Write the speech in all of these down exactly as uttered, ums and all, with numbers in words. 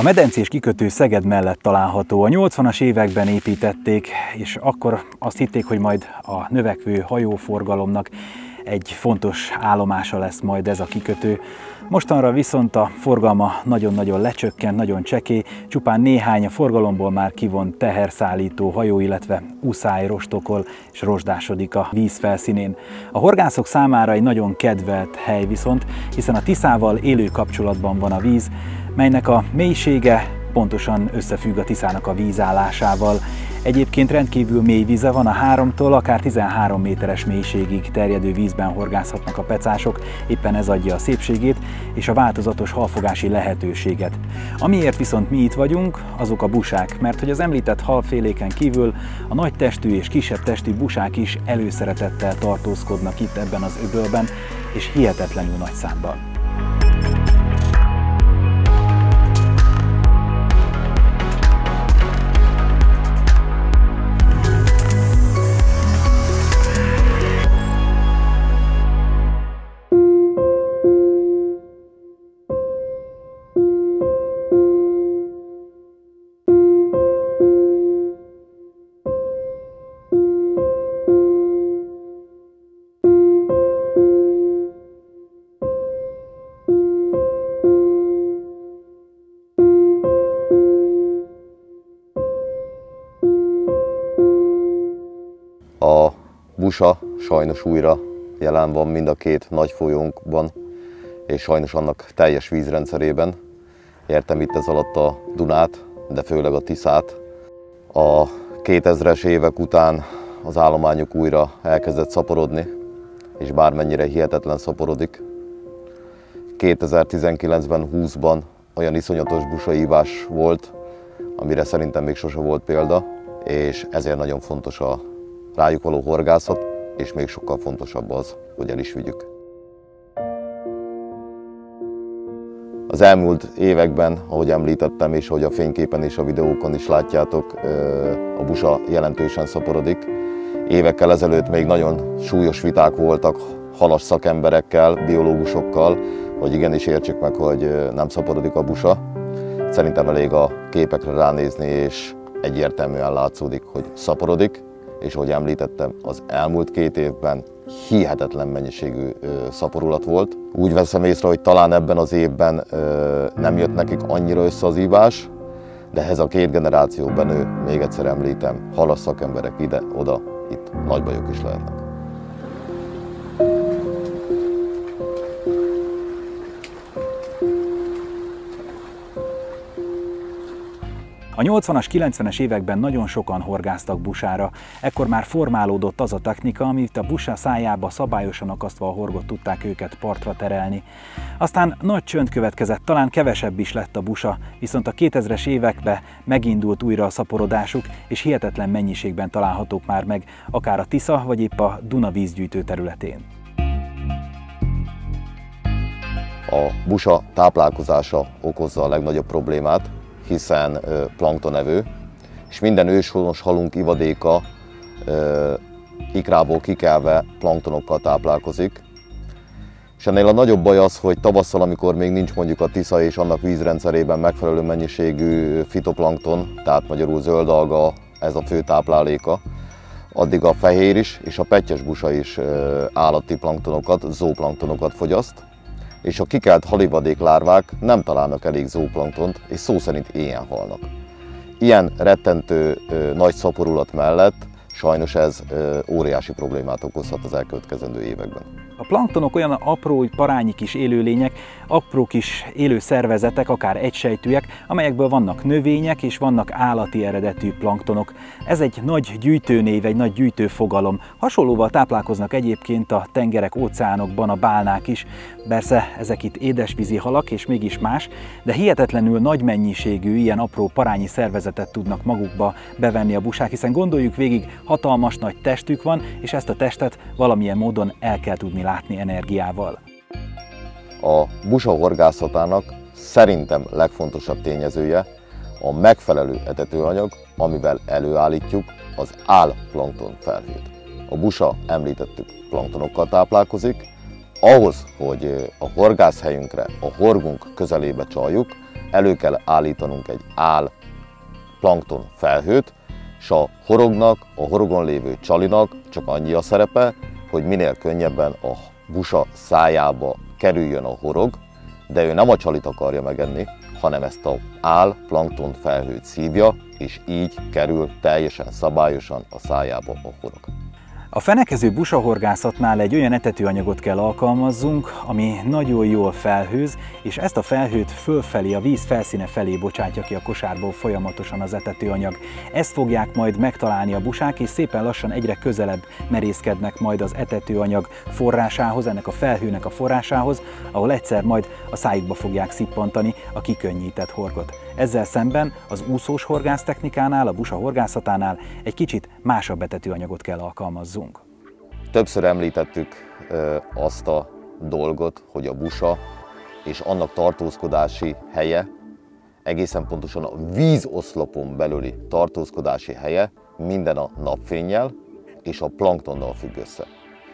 medencés kikötő Szeged mellett található. A nyolcvanas években építették, és akkor azt hitték, hogy majd a növekvő hajóforgalomnak egy fontos állomása lesz majd ez a kikötő. Mostanra viszont a forgalma nagyon-nagyon lecsökkent, nagyon csekély, csupán néhány a forgalomból már kivont teherszállító hajó, illetve uszály rostokol és rozsdásodik a víz felszínén. A horgászok számára egy nagyon kedvelt hely viszont, hiszen a Tiszával élő kapcsolatban van a víz, melynek a mélysége pontosan összefügg a Tiszának a vízállásával. Egyébként rendkívül mély víze van, a háromtól akár tizenhárom méteres mélységig terjedő vízben horgászhatnak a pecások, éppen ez adja a szépségét és a változatos halfogási lehetőséget. Amiért viszont mi itt vagyunk, azok a busák, mert hogy az említett halféléken kívül a nagy testű és kisebb testű busák is előszeretettel tartózkodnak itt ebben az öbölben, és hihetetlenül nagy számban. A Busa sajnos újra jelen van mind a két nagy folyónkban, és sajnos annak teljes vízrendszerében. Értem itt ez alatt a Dunát, de főleg a Tiszát. A kétezres évek után az állományuk újra elkezdett szaporodni, és bármennyire hihetetlen szaporodik. kétezer-tizenkilencben, húszban olyan iszonyatos busaívás volt, amire szerintem még sose volt példa, és ezért nagyon fontos a rájuk való horgászat, és még sokkal fontosabb az, hogy el is vigyük. Az elmúlt években, ahogy említettem, és ahogy a fényképen és a videókon is látjátok, a busa jelentősen szaporodik. Évekkel ezelőtt még nagyon súlyos viták voltak halas szakemberekkel, biológusokkal, hogy igenis értsük meg, hogy nem szaporodik a busa. Szerintem elég a képekre ránézni, és egyértelműen látszódik, hogy szaporodik. És ahogy említettem, az elmúlt két évben hihetetlen mennyiségű ö, szaporulat volt. Úgy veszem észre, hogy talán ebben az évben ö, nem jött nekik annyira össze az ívás, de ez a két generáció benő, még egyszer említem, halas szakemberek ide-oda, itt nagy bajok is lehetnek. A nyolcvanas, kilencvenes években nagyon sokan horgáztak busára, ekkor már formálódott az a technika, amit a busa szájába szabályosan akasztva a horgot tudták őket partra terelni. Aztán nagy csönd következett, talán kevesebb is lett a busa, viszont a kétezres években megindult újra a szaporodásuk, és hihetetlen mennyiségben találhatók már meg, akár a Tisza, vagy épp a Duna vízgyűjtő területén. A busa táplálkozása okozza a legnagyobb problémát, hiszen planktonevő, és minden őshonos halunk ivadéka ikrából kikelve planktonokkal táplálkozik. És ennél a nagyobb baj az, hogy tavasszal, amikor még nincs mondjuk a Tisza és annak vízrendszerében megfelelő mennyiségű fitoplankton, tehát magyarul zöld alga, ez a fő tápláléka, addig a fehér is és a pettyes busa is állati planktonokat, zooplanktonokat fogyaszt, és a kikelt halivadék lárvák nem találnak elég zooplanktont, és szó szerint éhen halnak. Ilyen rettentő ö, nagy szaporulat mellett sajnos ez ö, óriási problémát okozhat az elkövetkezendő években. A planktonok olyan apró, parányi kis élőlények, apró kis élő szervezetek, akár egysejtűek, amelyekből vannak növények és vannak állati eredetű planktonok. Ez egy nagy gyűjtőnév, egy nagy gyűjtőfogalom. Hasonlóval táplálkoznak egyébként a tengerek, óceánokban a bálnák is. Persze ezek itt édesvízi halak, és mégis más, de hihetetlenül nagy mennyiségű ilyen apró parányi szervezetet tudnak magukba bevenni a busák, hiszen gondoljuk végig, hatalmas nagy testük van, és ezt a testet valamilyen módon el kell tudni látni energiával. A busa horgászatának szerintem legfontosabb tényezője a megfelelő etetőanyag, amivel előállítjuk az álplankton felhőt. A busa, említettük, planktonokkal táplálkozik. Ahhoz, hogy a horgászhelyünkre, a horgunk közelébe csaljuk, elő kell állítanunk egy ál plankton felhőt, és a horognak, a horogon lévő csalinak csak annyi a szerepe, hogy minél könnyebben a busa szájába kerüljön a horog, de ő nem a csalit akarja megenni, hanem ezt az ál plankton felhőt szívja, és így kerül teljesen szabályosan a szájába a horog. A fenekező busahorgászatnál egy olyan etetőanyagot kell alkalmazzunk, ami nagyon jól felhőz, és ezt a felhőt fölfelé, a víz felszíne felé bocsátja ki a kosárból folyamatosan az etetőanyag. Ezt fogják majd megtalálni a busák, és szépen lassan egyre közelebb merészkednek majd az etetőanyag forrásához, ennek a felhőnek a forrásához, ahol egyszer majd a szájukba fogják szippantani a kikönnyített horgot. Ezzel szemben az úszós horgásztechnikánál, a busa horgászatánál egy kicsit másabb etetőanyagot kell alkalmazzunk. Többször említettük azt a dolgot, hogy a busa és annak tartózkodási helye, egészen pontosan a vízoszlopon belüli tartózkodási helye minden a napfénnyel és a planktonnal függ össze.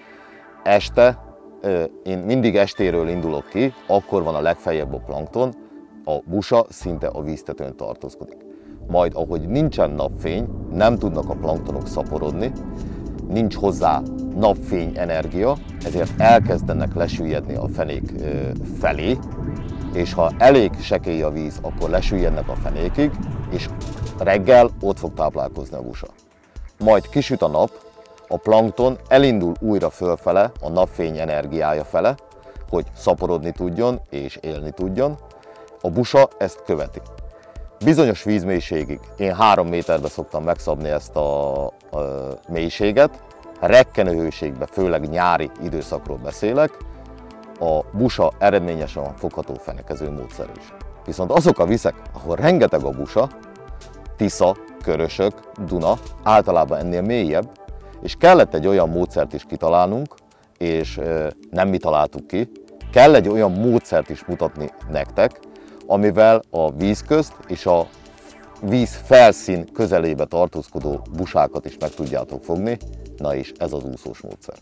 Este, én mindig estéről indulok ki, akkor van a legfeljebb a plankton, a busa szinte a víztetőn tartózkodik. Majd ahogy nincsen napfény, nem tudnak a planktonok szaporodni, nincs hozzá napfény energia, ezért elkezdenek lesüllyedni a fenék felé, és ha elég sekély a víz, akkor lesüllyednek a fenékig, és reggel ott fog táplálkozni a busa. Majd kisüt a nap, a plankton elindul újra fölfele, a napfény energiája fele, hogy szaporodni tudjon és élni tudjon. A busa ezt követi. Bizonyos vízmélységig, én három méterbe szoktam megszabni ezt a, a mélységet, rekkenő hőségben, főleg nyári időszakról beszélek, a busa eredményesen fogható fenekező módszer is. Viszont azok a vizek, ahol rengeteg a busa, Tisza, Körösök, Duna, általában ennél mélyebb, és kellett egy olyan módszert is kitalálnunk, és nem mi találtuk ki, kell egy olyan módszert is mutatni nektek, amivel a víz közt és a víz felszín közelébe tartózkodó busákat is meg tudjátok fogni, na és ez az úszós módszer.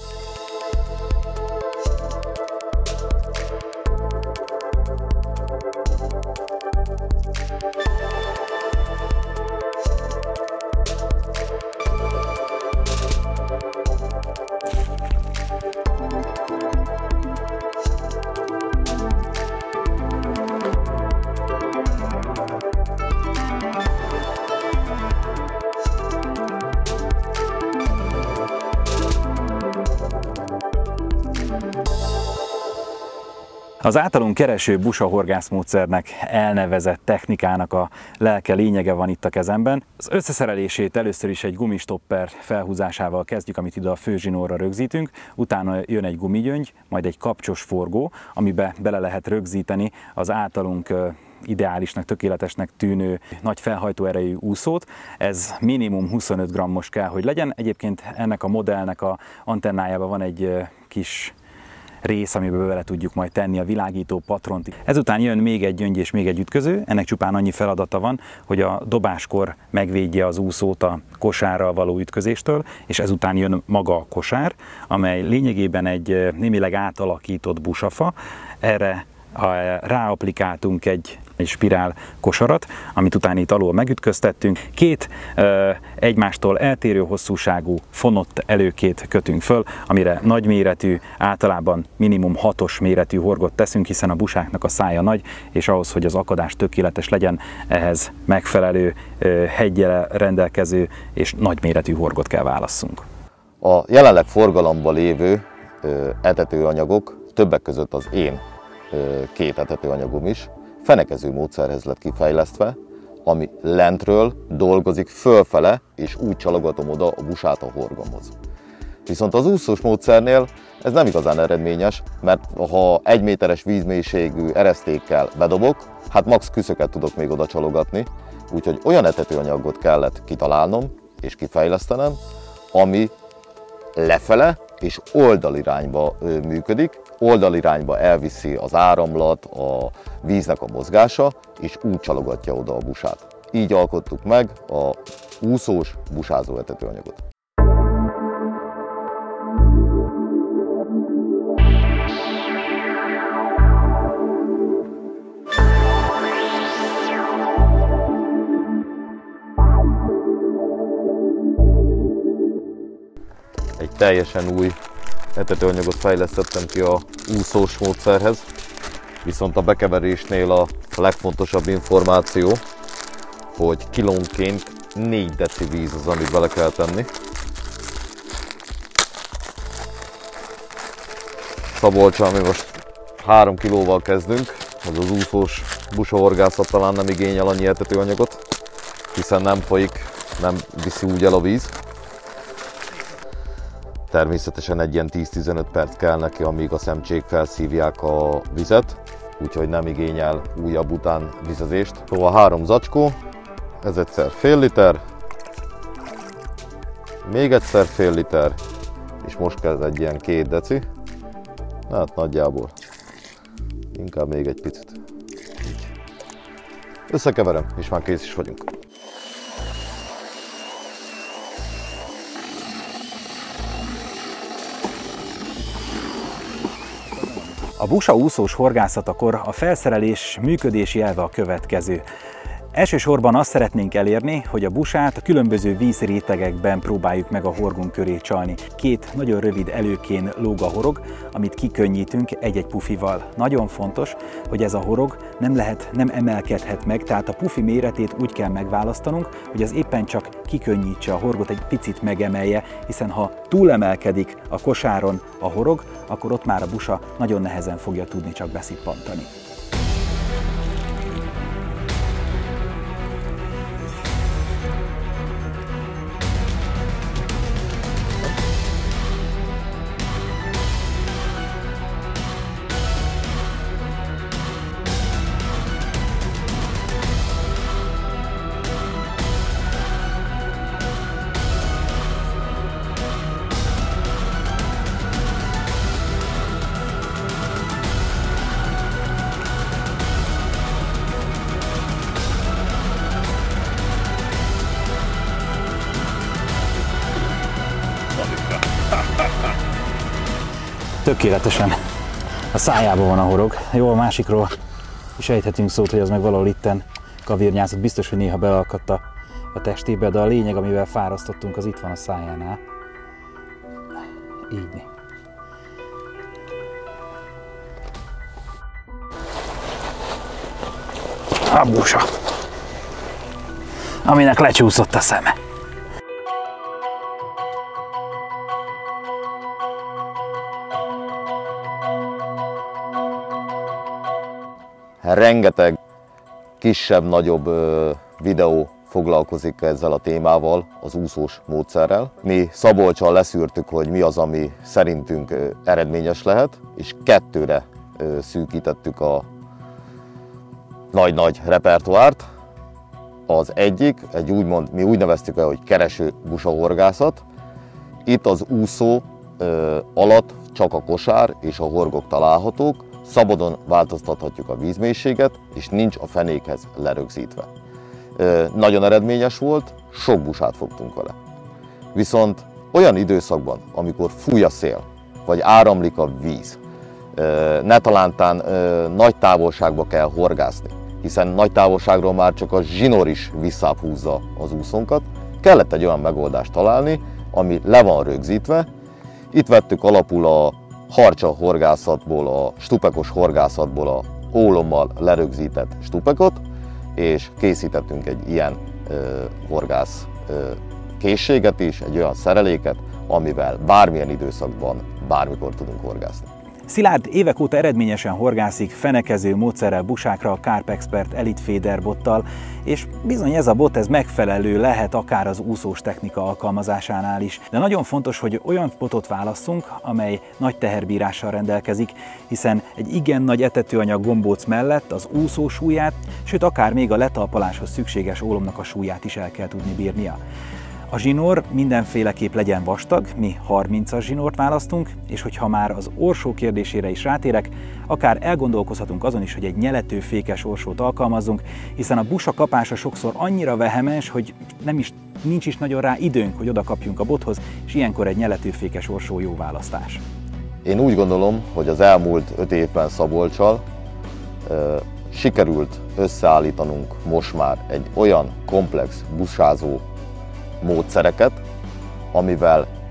Az általunk kereső busahorgászmódszernek elnevezett technikának a lelke, lényege van itt a kezemben. Az összeszerelését először is egy gumistopper felhúzásával kezdjük, amit ide a főzsinórra rögzítünk, utána jön egy gumigyöngy, majd egy kapcsos forgó, amibe bele lehet rögzíteni az általunk ideálisnak, tökéletesnek tűnő nagy felhajtó erejű úszót. Ez minimum huszonöt grammos kell, hogy legyen. Egyébként ennek a modellnek a antennájában van egy kis rész, amiben bele tudjuk majd tenni a világító patront. Ezután jön még egy gyöngy és még egy ütköző, ennek csupán annyi feladata van, hogy a dobáskor megvédje az úszót a kosárral való ütközéstől, és ezután jön maga a kosár, amely lényegében egy némileg átalakított busafa. Erre ráaplikáltunk egy egy spirál kosarat, amit utána itt alul megütköztettünk. Két ö, egymástól eltérő hosszúságú fonott előkét kötünk föl, amire nagyméretű, általában minimum hatos méretű horgot teszünk, hiszen a busáknak a szája nagy, és ahhoz, hogy az akadás tökéletes legyen, ehhez megfelelő ö, heggyel rendelkező és nagyméretű horgot kell válasszunk. A jelenleg forgalomban lévő ö, etetőanyagok, többek között az én ö, két etetőanyagom is, fenekező módszerhez lett kifejlesztve, ami lentről dolgozik fölfele, és úgy csalogatom oda a busát a horgomhoz. Viszont az úszós módszernél ez nem igazán eredményes, mert ha egy méteres vízmélységű eresztékkel bedobok, hát max küszöket tudok még oda csalogatni, úgyhogy olyan etetőanyagot kellett kitalálnom és kifejlesztenem, ami lefele és oldalirányba működik, oldalirányba elviszi az áramlat, a víznek a mozgása, és úgy csalogatja oda a busát. Így alkottuk meg a úszós busázó etetőanyagot. teljesen új etetőanyagot fejlesztettem ki a úszós módszerhez, viszont a bekeverésnél a legfontosabb információ, hogy kilónként négy deci víz az, amit bele kell tenni. Szabolccsal mi most három kilóval kezdünk, az az úszós busahorgászat talán nem igényel annyi etetőanyagot, hiszen nem folyik, nem viszi úgy el a víz. Természetesen egy ilyen tíz-tizenöt perc kell neki, amíg a szemcsék felszívják a vizet, úgyhogy nem igényel újabb után vizezést. Szóval három zacskó, ez egyszer fél liter, még egyszer fél liter, és most kezd egy ilyen két deci. Hát nagyjából, inkább még egy picit. Így. Összekeverem, és már kész is vagyunk. A busa úszós horgászatakor a felszerelés működési elve a következő. Elsősorban azt szeretnénk elérni, hogy a busát a különböző vízrétegekben próbáljuk meg a horgunk köré csalni. Két nagyon rövid előkén lóg a horog, amit kikönnyítünk egy-egy pufival. Nagyon fontos, hogy ez a horog nem lehet, nem emelkedhet meg, tehát a pufi méretét úgy kell megválasztanunk, hogy az éppen csak kikönnyítse a horgot, egy picit megemelje, hiszen ha túlemelkedik a kosáron a horog, akkor ott már a busa nagyon nehezen fogja tudni csak beszippantani. Tökéletesen a szájában van a horog. Jó, a másikról is ejthetünk szót, hogy az meg valahol itten kavírnyázott. Biztos, hogy néha beleakadt a, a testébe, de a lényeg, amivel fárasztottunk, az itt van a szájánál. Így. A busa, aminek lecsúszott a szeme. Rengeteg kisebb-nagyobb videó foglalkozik ezzel a témával, az úszós módszerrel. Mi Szabolccsal leszűrtük, hogy mi az, ami szerintünk eredményes lehet, és kettőre szűkítettük a nagy-nagy repertoárt. Az egyik, egy úgymond, mi úgy neveztük el, hogy kereső busahorgászat. Itt az úszó alatt csak a kosár és a horgok találhatók, szabadon változtathatjuk a vízmélységet, és nincs a fenékhez lerögzítve. Nagyon eredményes volt, sok busát fogtunk vele. Viszont olyan időszakban, amikor fúj a szél, vagy áramlik a víz, ne talántán nagy távolságba kell horgászni, hiszen nagy távolságról már csak a zsinór is visszább húzza az úszónkat, kellett egy olyan megoldást találni, ami le van rögzítve. Itt vettük alapul a harcsa horgászatból, a stupekos horgászatból a ólommal lerögzített stupekot, és készítettünk egy ilyen ö, horgász ö, készséget is, egy olyan szereléket, amivel bármilyen időszakban, bármikor tudunk horgászni. Szilárd évek óta eredményesen horgászik fenekező módszerrel busákra a Carp Expert Elite Feeder bottal, és bizony ez a bot ez megfelelő lehet akár az úszós technika alkalmazásánál is. De nagyon fontos, hogy olyan botot válasszunk, amely nagy teherbírással rendelkezik, hiszen egy igen nagy etetőanyag gombóc mellett az úszó súlyát, sőt akár még a letalpaláshoz szükséges ólomnak a súlyát is el kell tudni bírnia. A zsinór mindenféleképp legyen vastag, mi harmincas zsinórt választunk, és hogyha már az orsó kérdésére is rátérek, akár elgondolkozhatunk azon is, hogy egy nyeletőfékes orsót alkalmazzunk, hiszen a busa kapása sokszor annyira vehemens, hogy nem is, nincs is nagyon rá időnk, hogy oda kapjunk a bothoz, és ilyenkor egy nyeletőfékes orsó jó választás. Én úgy gondolom, hogy az elmúlt öt évben Szabolccsal ö, sikerült összeállítanunk most már egy olyan komplex busázó módszereket, amivel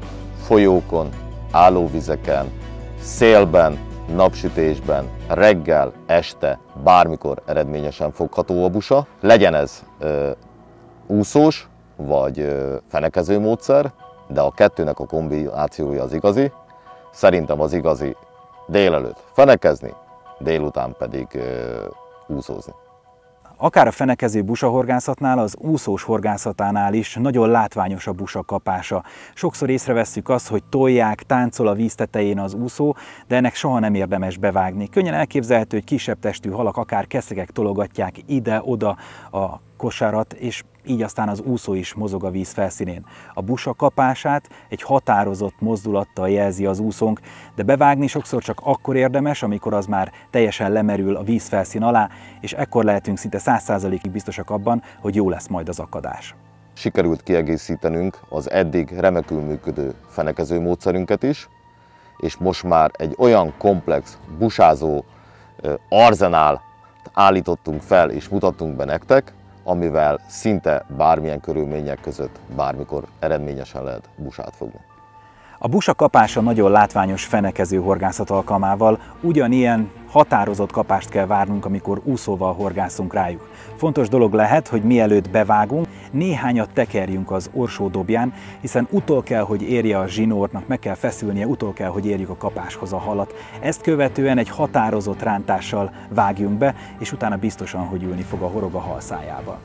folyókon, állóvizeken, szélben, napsütésben, reggel, este, bármikor eredményesen fogható a busa. Legyen ez ö, úszós vagy ö, fenekező módszer, de a kettőnek a kombinációja az igazi. Szerintem az igazi délelőtt fenekezni, délután pedig ö, úszózni. Akár a fenekező busahorgászatnál, az úszós horgászatánál is nagyon látványos a busa kapása. Sokszor észrevesszük azt, hogy tolják, táncol a víz tetején az úszó, de ennek soha nem érdemes bevágni. Könnyen elképzelhető, hogy kisebb testű halak, akár keszegek tologatják ide-oda a kosarat, és így aztán az úszó is mozog a víz felszínén. A busa kapását egy határozott mozdulattal jelzi az úszónk, de bevágni sokszor csak akkor érdemes, amikor az már teljesen lemerül a vízfelszín alá, és ekkor lehetünk szinte száz százalékig biztosak abban, hogy jó lesz majd az akadás. Sikerült kiegészítenünk az eddig remekül működő fenekező módszerünket is, és most már egy olyan komplex busázó arzenál állítottunk fel és mutattunk be nektek, amivel szinte bármilyen körülmények között bármikor eredményesen lehet busát fogni. A busa kapása nagyon látványos fenekező horgászat alkalmával ugyanilyen határozott kapást kell várnunk, amikor úszóval horgászunk rájuk. Fontos dolog lehet, hogy mielőtt bevágunk, néhányat tekerjünk az orsódobján, hiszen utol kell, hogy érje a zsinórnak, meg kell feszülnie, utol kell, hogy érjük a kapáshoz a halat. Ezt követően egy határozott rántással vágjunk be, és utána biztosan, hogy ülni fog a horog a hal szájába.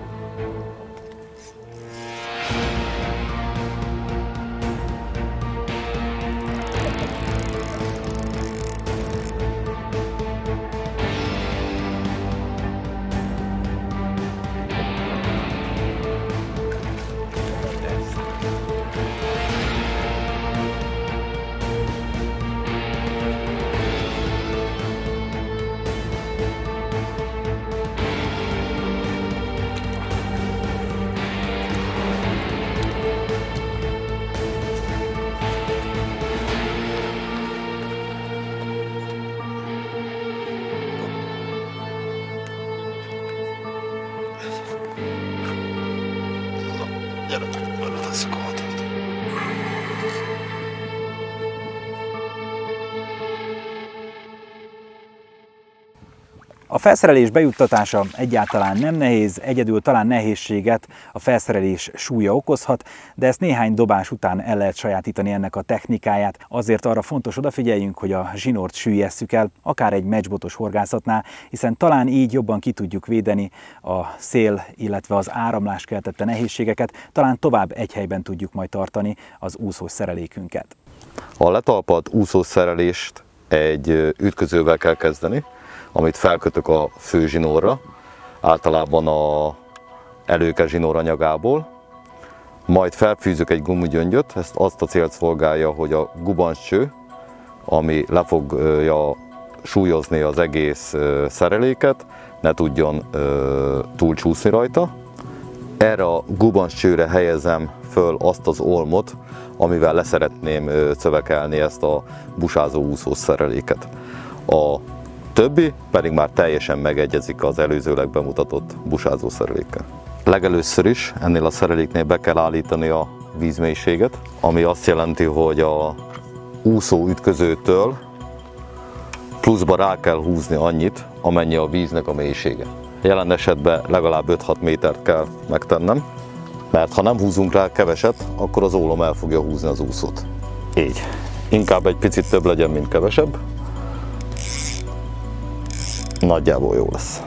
Gyere, belőleszük a hatot. A felszerelés bejuttatása egyáltalán nem nehéz, egyedül talán nehézséget a felszerelés súlya okozhat, de ezt néhány dobás után el lehet sajátítani ennek a technikáját. Azért arra fontos odafigyeljünk, hogy a zsinort süllyeszük el, akár egy meccsbotos horgászatnál, hiszen talán így jobban ki tudjuk védeni a szél, illetve az áramlás keltette nehézségeket, talán tovább egy helyben tudjuk majd tartani az úszós szerelékünket. A letalpalt úszós szerelést egy ütközővel kell kezdeni, amit felkötök a fő zsinórra, általában a előke zsinór anyagából, majd felfűzök egy gumigyöngyöt, ezt azt a célt szolgálja, hogy a gubancscső, ami le fogja súlyozni az egész szereléket, ne tudjon túlcsúszni rajta. Erre a gubancscsőre helyezem föl azt az olmot, amivel leszeretném szövekelni ezt a busázó úszós szereléket. A többi pedig már teljesen megegyezik az előzőleg bemutatott busázó szerelékkel. Legelőször is ennél a szereléknél be kell állítani a vízmélységet, ami azt jelenti, hogy a úszó ütközőtől pluszba rá kell húzni annyit, amennyi a víznek a mélysége. Jelen esetben legalább öt-hat métert kell megtennem, mert ha nem húzunk rá keveset, akkor az ólom el fogja húzni az úszót. Így. Inkább egy picit több legyen, mint kevesebb. Nagyjából jó lesz.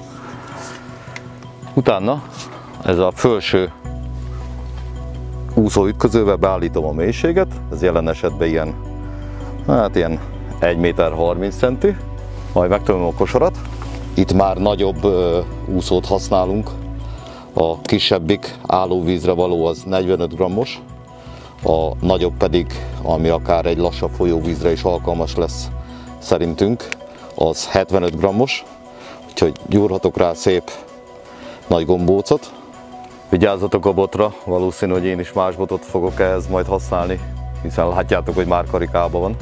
Utána ez a felső úszóütközővel beállítom a mélységet, ez jelen esetben ilyen, hát ilyen egy méter harminc centi. Majd megtömöm a kosarat. Itt már nagyobb ö, úszót használunk. A kisebbik állóvízre való az negyvenöt grammos, a nagyobb pedig, ami akár egy lassabb folyóvízre is alkalmas lesz szerintünk, az hetvenöt grammos, úgyhogy gyúrhatok rá szép nagy gombócot. Vigyázzatok a botra, valószínű, hogy én is más botot fogok ehhez majd használni, hiszen látjátok, hogy már karikában van.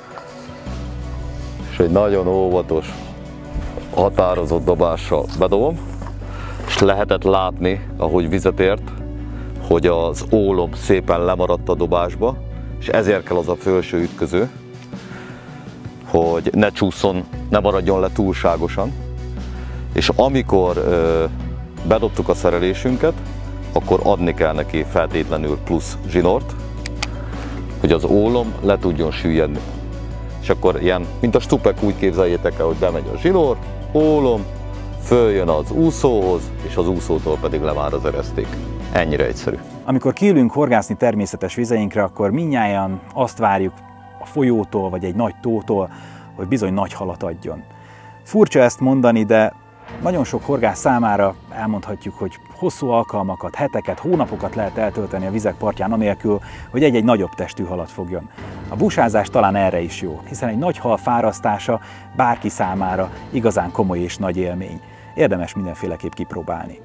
És egy nagyon óvatos, határozott dobással bedobom, és lehetett látni, ahogy vizet ért, hogy az ólom szépen lemaradt a dobásba, és ezért kell az a felső ütköző, hogy ne csúszson, ne maradjon le túlságosan. És amikor ö, bedobtuk a szerelésünket, akkor adni kell neki feltétlenül plusz zsinort, hogy az ólom le tudjon süllyedni. És akkor ilyen, mint a stupek, úgy képzeljétek el, hogy bemegy a zsinór, ólom, följön az úszóhoz, és az úszótól pedig levár az ereszték. Ennyire egyszerű. Amikor kiülünk horgászni természetes vizeinkre, akkor mindnyájan azt várjuk a folyótól, vagy egy nagy tótól, hogy bizony nagy halat adjon. Furcsa ezt mondani, de nagyon sok horgász számára elmondhatjuk, hogy hosszú alkalmakat, heteket, hónapokat lehet eltölteni a vizek partján anélkül, hogy egy-egy nagyobb testű halat fogjon. A busázás talán erre is jó, hiszen egy nagy hal fárasztása bárki számára igazán komoly és nagy élmény. Érdemes mindenféleképp kipróbálni.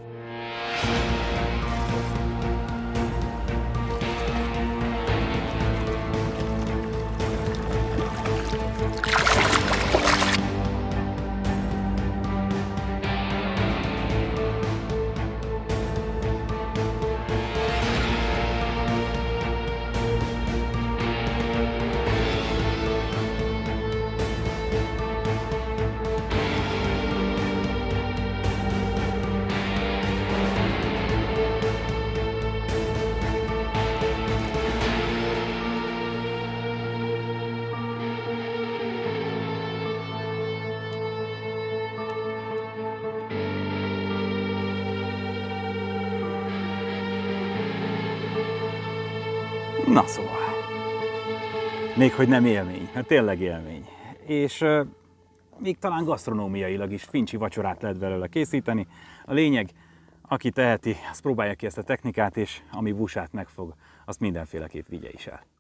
Na szóval, még hogy nem élmény, hát tényleg élmény. És euh, még talán gasztronómiailag is fincsi vacsorát lehet belőle készíteni. A lényeg, aki teheti, az próbálja ki ezt a technikát, és ami busát megfog, azt mindenféleképp vigye is el.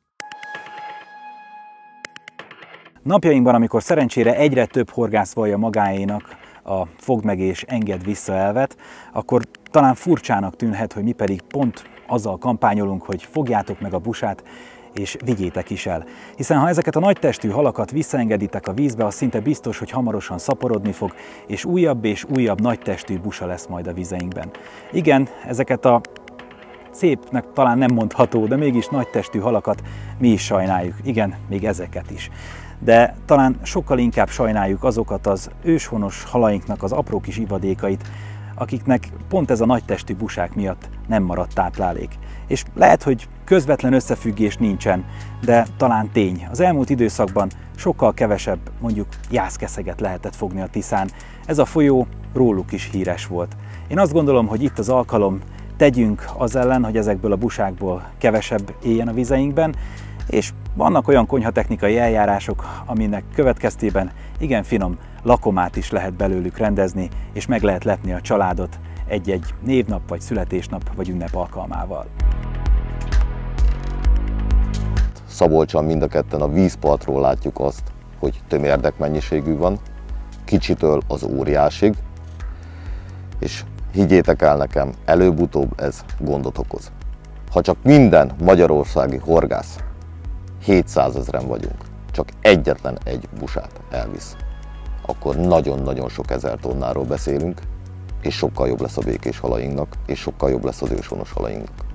Napjainkban, amikor szerencsére egyre több horgász vallja magáénak a fogd meg és engedd vissza elvet, akkor talán furcsának tűnhet, hogy mi pedig pont azzal kampányolunk, hogy fogjátok meg a busát, és vigyétek is el. Hiszen ha ezeket a nagy testű halakat visszaengeditek a vízbe, az szinte biztos, hogy hamarosan szaporodni fog, és újabb és újabb nagy testű busa lesz majd a vizeinkben. Igen, ezeket a szépnek talán nem mondható, de mégis nagy testű halakat mi is sajnáljuk. Igen, még ezeket is. De talán sokkal inkább sajnáljuk azokat az őshonos halainknak az apró kis ivadékait, akiknek pont ez a nagy testű busák miatt nem maradt táplálék. És lehet, hogy közvetlen összefüggés nincsen, de talán tény. Az elmúlt időszakban sokkal kevesebb, mondjuk jászkeszeget lehetett fogni a Tiszán. Ez a folyó róluk is híres volt. Én azt gondolom, hogy itt az alkalom, tegyünk az ellen, hogy ezekből a busákból kevesebb éljen a vizeinkben, és vannak olyan konyhatechnikai eljárások, aminek következtében igen finom lakomát is lehet belőlük rendezni, és meg lehet lepni a családot egy-egy névnap, vagy születésnap, vagy ünnep alkalmával. Szabolcson mind a ketten a vízpartról látjuk azt, hogy tömérdek mennyiségű van, kicsitől az óriásig, és higgyétek el nekem, előbb-utóbb ez gondot okoz. Ha csak minden magyarországi horgász, hétszázezren vagyunk, csak egyetlen egy busát elvisz, akkor nagyon-nagyon sok ezer tonnáról beszélünk, és sokkal jobb lesz a békés halainknak, és sokkal jobb lesz az őshonos halainknak.